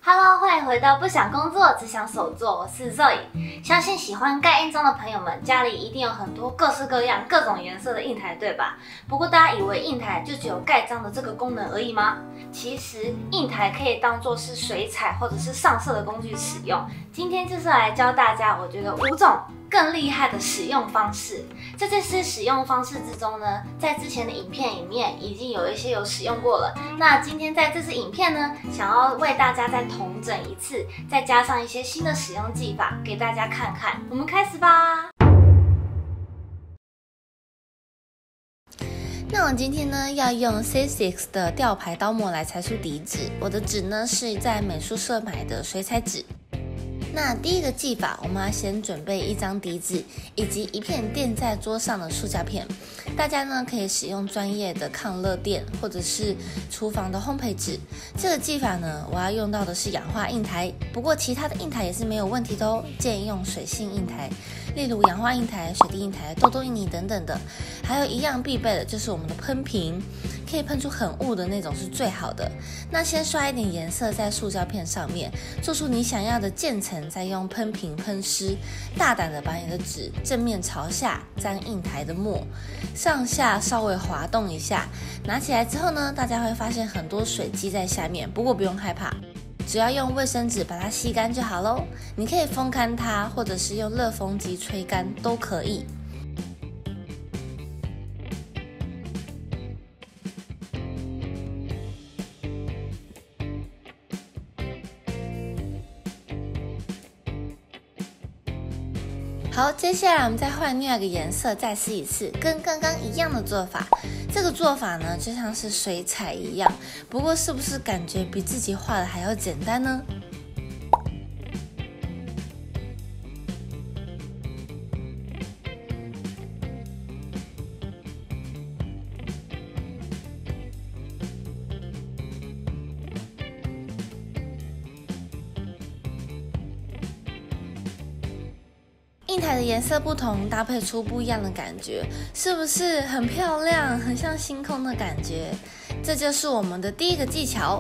Hello， 欢迎回到不想工作只想手作，我是 Zoe。相信喜欢盖印章的朋友们，家里一定有很多各式各样、各种颜色的印台，对吧？不过大家以为印台就只有盖章的这个功能而已吗？其实印台可以当做是水彩或者是上色的工具使用。今天就是来教大家，我觉得5种更厉害的使用方式。在这些使用方式之中呢，在之前的影片里面已经有一些有使用过了。那今天在这支影片呢，想要为大家再统整一次，再加上一些新的使用技法给大家看看。我们开始吧。那我今天呢要用 C6 的吊牌刀模来裁出底纸。我的纸呢是在美术社买的水彩纸。那第一个技法，我们要先准备一张底纸以及一片垫在桌上的塑胶片。大家呢可以使用专业的抗热垫或者是厨房的烘焙纸。这个技法呢，我要用到的是氧化印台，不过其他的印台也是没有问题的哦。建议用水性印台，例如氧化印台、水滴印台、痘痘印泥等等的。还有一样必备的就是我们的喷瓶，可以喷出很雾的那种是最好的。那先刷一点颜色在塑胶片上面，做出你想要的渐层，再用喷瓶喷湿，大胆的把你的纸正面朝下沾印台的墨，上下稍微滑动一下。拿起来之后呢，大家会发现很多水积在下面，不过不用害怕，只要用卫生纸把它吸干就好咯。你可以风干它，或者是用热风机吹干都可以。好，接下来我们再换另外一个颜色，再试一次，跟刚刚一样的做法。这个做法呢，就像是水彩一样，不过是不是感觉比自己画的还要简单呢？印台的颜色不同，搭配出不一样的感觉，是不是很漂亮，很像星空的感觉？这就是我们的第一个技巧。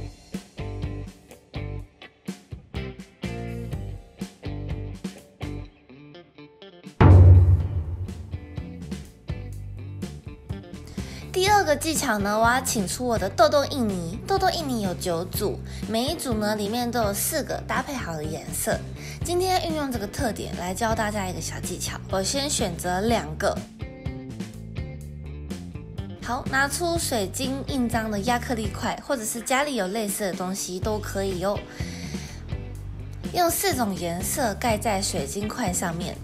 第二个技巧呢，我要请出我的痘痘印泥。痘痘印泥有9组，每一组呢里面都有4个搭配好的颜色。今天运用这个特点来教大家一个小技巧。我先选择2个。好，拿出水晶印章的亚克力块，或者是家里有类似的东西都可以哦。用4种颜色盖在水晶块上面。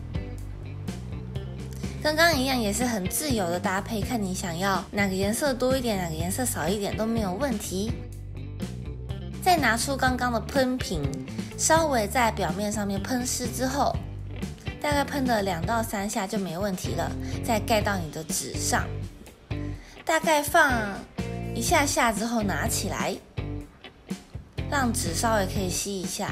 跟刚刚一样，也是很自由的搭配，看你想要哪个颜色多一点，哪个颜色少一点都没有问题。再拿出刚刚的喷瓶，稍微在表面上面喷湿之后，大概喷了2到3下就没问题了。再盖到你的纸上，大概放一下下之后拿起来，让纸稍微可以吸一下。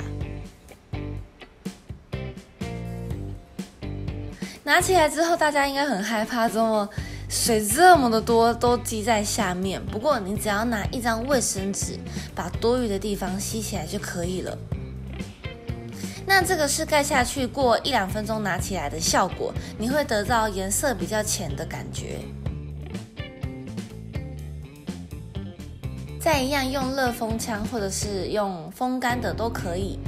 拿起来之后，大家应该很害怕，水这么的多都积在下面。不过你只要拿一张卫生纸，把多余的地方吸起来就可以了。那这个是盖下去过1-2分钟拿起来的效果，你会得到颜色比较浅的感觉。再一样用热风枪或者是用风干的都可以。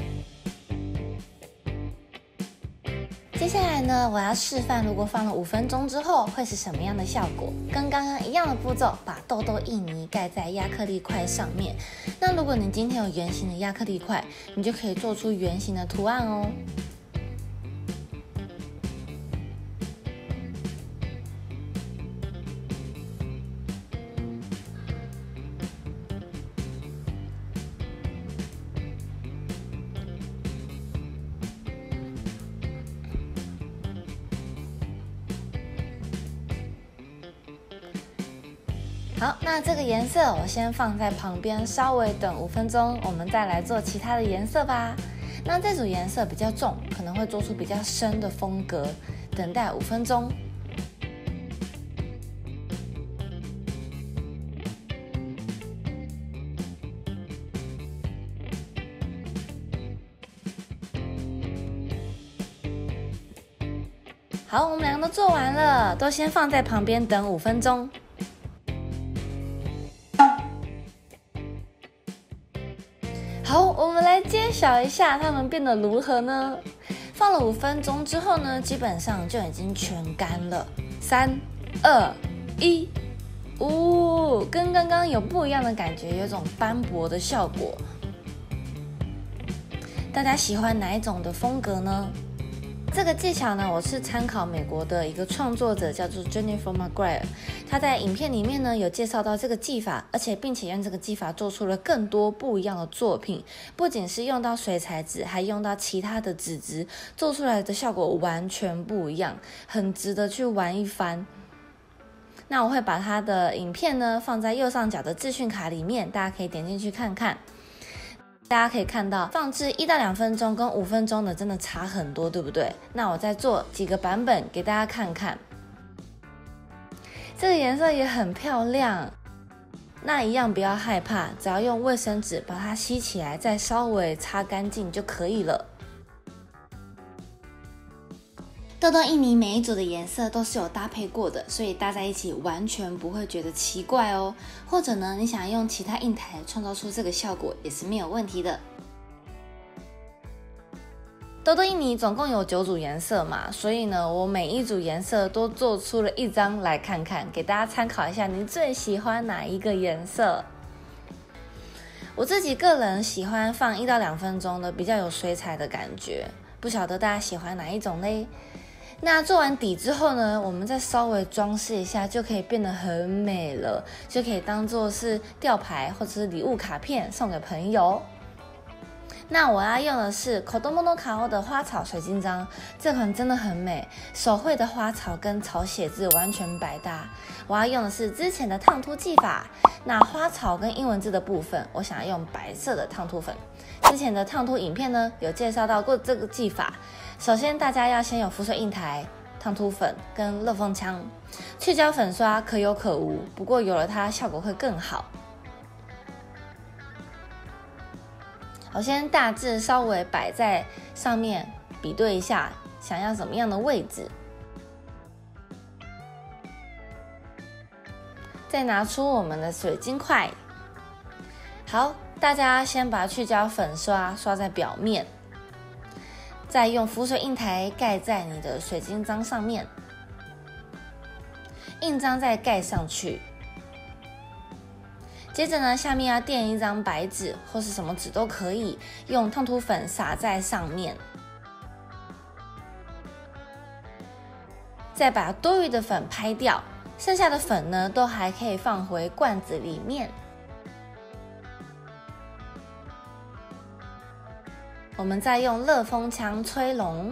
接下来呢，我要示范如果放了5分钟之后会是什么样的效果。跟刚刚一样的步骤，把痘痘印泥盖在亚克力块上面。那如果你今天有圆形的亚克力块，你就可以做出圆形的图案哦。好，那这个颜色我先放在旁边，稍微等5分钟，我们再来做其他的颜色吧。那这组颜色比较重，可能会做出比较深的风格，等待5分钟。 好，我们两个都做完了，都先放在旁边等5分钟。好，我们来揭晓一下它们变得如何呢？放了5分钟之后呢，基本上就已经全干了。3、2、1，跟刚刚有不一样的感觉，有一种斑驳的效果。大家喜欢哪一种的风格呢？这个技巧呢，我是参考美国的一个创作者，叫做 Jennifer McGrath。他在影片里面呢有介绍到这个技法，而且并且用这个技法做出了更多不一样的作品。不仅是用到水彩纸，还用到其他的纸质，做出来的效果完全不一样，很值得去玩一番。那我会把他的影片呢放在右上角的资讯卡里面，大家可以点进去看看。大家可以看到，放置1到2分钟跟5分钟的真的差很多，对不对？那我再做几个版本给大家看看。这个颜色也很漂亮，那一样不要害怕，只要用卫生纸把它吸起来，再稍微擦干净就可以了。豆豆印泥每一组的颜色都是有搭配过的，所以搭在一起完全不会觉得奇怪哦。或者呢，你想用其他印台创造出这个效果也是没有问题的。豆豆印泥总共有9组颜色嘛，所以呢，我每一组颜色都做出了一张来看看，给大家参考一下，你最喜欢哪一个颜色？我自己个人喜欢放1到2分钟的，比较有水彩的感觉，不晓得大家喜欢哪一种嘞？那做完底之后呢，我们再稍微装饰一下，就可以变得很美了，就可以当做是吊牌或者是礼物卡片送给朋友。那我要用的是 Kodomo no Kao 的花草水晶章，这款真的很美，手绘的花草跟草写字完全百搭。我要用的是之前的烫凸技法，那花草跟英文字的部分，我想要用白色的烫凸粉。之前的烫凸影片呢，有介绍到过这个技法。首先，大家要先有浮水印台、烫凸粉跟热风枪，去胶粉刷可有可无，不过有了它效果会更好。我先大致稍微摆在上面比对一下，想要怎么样的位置，再拿出我们的水晶块。好，大家先把去胶粉刷在表面。再用浮水印台盖在你的水晶章上面，印章再盖上去。接着呢，下面要垫一张白纸或是什么纸都可以，用烫凸粉撒在上面，再把多余的粉拍掉，剩下的粉呢都还可以放回罐子里面。我们再用热风枪吹龙，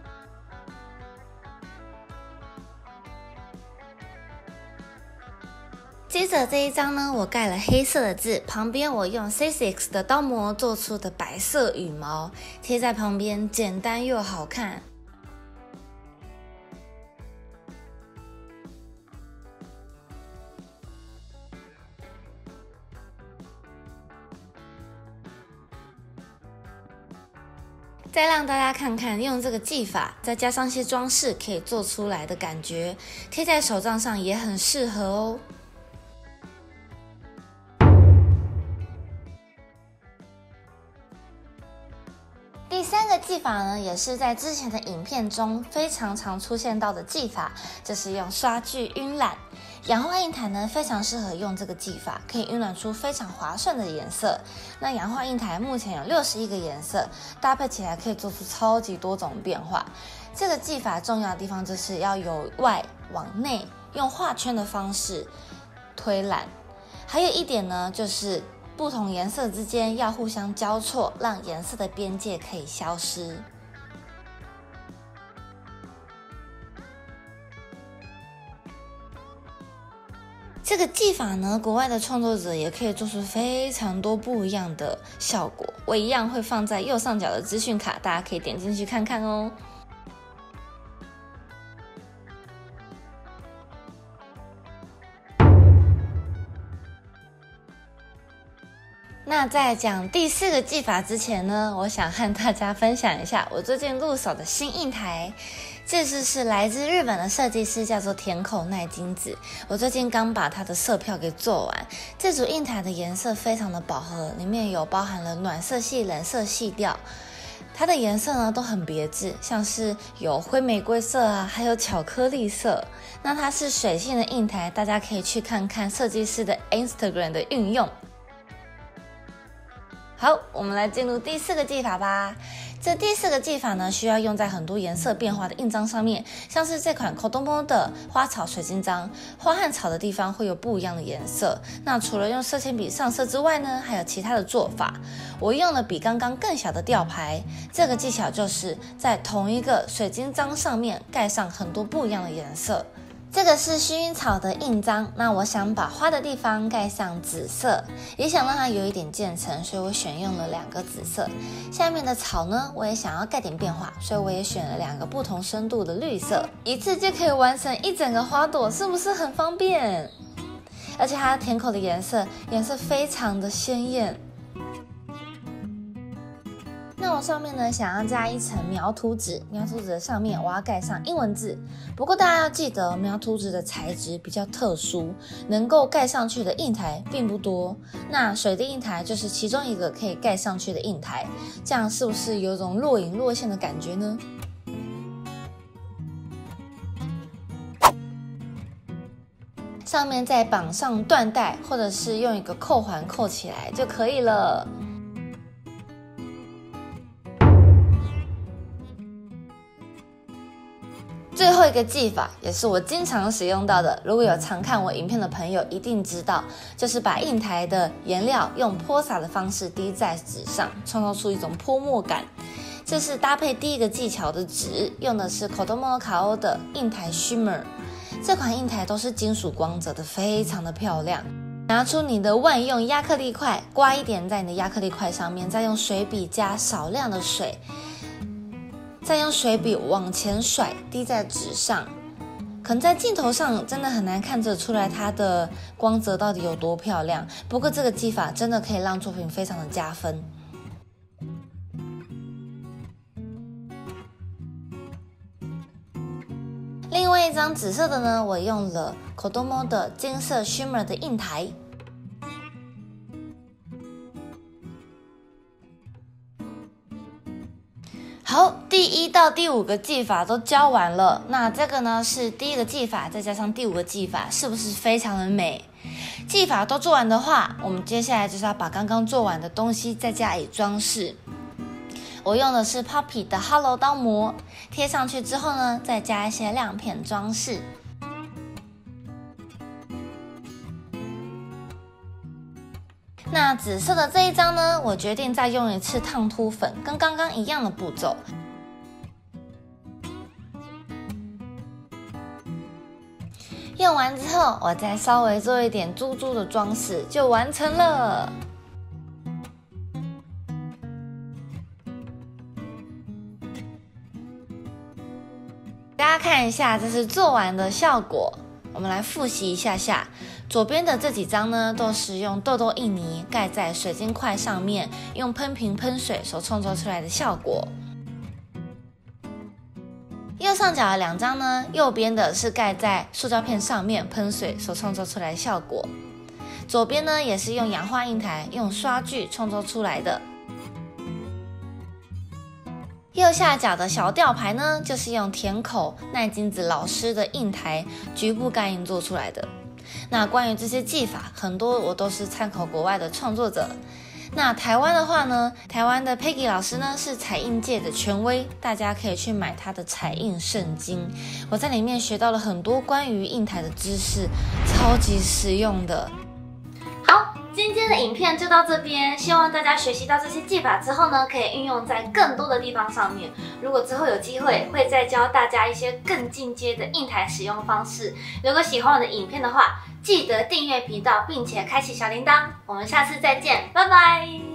接着这一张呢，我盖了黑色的字，旁边我用 C6 的刀模做出的白色羽毛贴在旁边，简单又好看。再让大家看看用这个技法，再加上一些装饰可以做出来的感觉，贴在手杖上也很适合哦。第3个技法呢，也是在之前的影片中非常常出现到的技法，就是用刷具晕染。氧化印台呢，非常适合用这个技法，可以晕染出非常滑顺的颜色。那氧化印台目前有61个颜色，搭配起来可以做出超级多种变化。这个技法重要的地方就是要由外往内，用画圈的方式推染。还有一点呢，就是不同颜色之间要互相交错，让颜色的边界可以消失。这个技法呢，国外的创作者也可以做出非常多不一样的效果。我一样会放在右上角的资讯卡，大家可以点进去看看哦。 那在讲第4个技法之前呢，我想和大家分享一下我最近入手的新印台。这支是来自日本的设计师，叫做田口奈津子。我最近刚把它的色票给做完。这组印台的颜色非常的饱和，里面有包含了暖色系、冷色系调。它的颜色呢都很别致，像是有灰玫瑰色啊，还有巧克力色。那它是水性的印台，大家可以去看看设计师的 Instagram 的运用。好，我们来进入第4个技法吧。这第4个技法呢，需要用在很多颜色变化的印章上面，像是这款 Kodomo 的花草水晶章，花和草的地方会有不一样的颜色。那除了用色铅笔上色之外呢，还有其他的做法。我用了比刚刚更小的吊牌，这个技巧就是在同一个水晶章上面盖上很多不一样的颜色。这个是薰衣草的印章，那我想把花的地方盖上紫色，也想让它有一点渐层，所以我选用了2个紫色。下面的草呢，我也想要盖点变化，所以我也选了2个不同深度的绿色，一次就可以完成一整个花朵，是不是很方便？而且它田口的颜色非常的鲜艳。那我上面呢，想要加一层描图纸，描图纸的上面我要盖上英文字。不过大家要记得，描图纸的材质比较特殊，能够盖上去的印台并不多。那水滴印台就是其中一个可以盖上去的印台，这样是不是有种若隐若现的感觉呢？上面再绑上缎带，或者是用一个扣环扣起来就可以了。最后一个技法也是我经常使用到的，如果有常看我影片的朋友一定知道，就是把印台的颜料用泼洒的方式滴在纸上，创造出一种泼墨感。这是搭配第1个技巧的纸，用的是 Kodomo Kao 的印台 Shimmer。这款印台都是金属光泽的，非常的漂亮。拿出你的万用亚克力块，刮一点在你的亚克力块上面，再用水笔加少量的水，再用水笔往前甩，滴在纸上。可能在镜头上真的很难看得出来它的光泽到底有多漂亮，不过这个技法真的可以让作品非常的加分。另外一张紫色的呢，我用了 Kodomo 的金色 Shimmer 的印台。好，第1到第5个技法都教完了，那这个呢是第1个技法，再加上第5个技法，是不是非常的美？技法都做完的话，我们接下来就是要把刚刚做完的东西再加以装饰。我用的是 Poppy 的 Hollow 刀模，贴上去之后呢，再加一些亮片装饰。那紫色的这一张呢，我决定再用一次烫凸粉，跟刚刚一样的步骤。用完之后，我再稍微做一点珠珠的装饰，就完成了。大家看一下，这是做完的效果。我们来复习一下下，左边的这几张呢，都是用豆豆印泥盖在水晶块上面，用喷瓶喷水所创造出来的效果。右上角的2张呢，右边的是盖在塑胶片上面喷水所创造出来的效果，左边呢也是用氧化印台用刷具创造出来的。右下角的小吊牌呢，就是用田口奈津子老师的印台局部盖印做出来的。那关于这些技法，很多我都是参考国外的创作者。那台湾的话呢，台湾的 Peggy 老师呢是彩印界的权威，大家可以去买她的彩印圣经。我在里面学到了很多关于印台的知识，超级实用的。好，今天的影片就到这边，希望大家学习到这些技法之后呢，可以运用在更多的地方上面。如果之后有机会，会再教大家一些更进阶的印台使用方式。如果喜欢我的影片的话，记得订阅频道，并且开启小铃铛。我们下次再见，拜拜。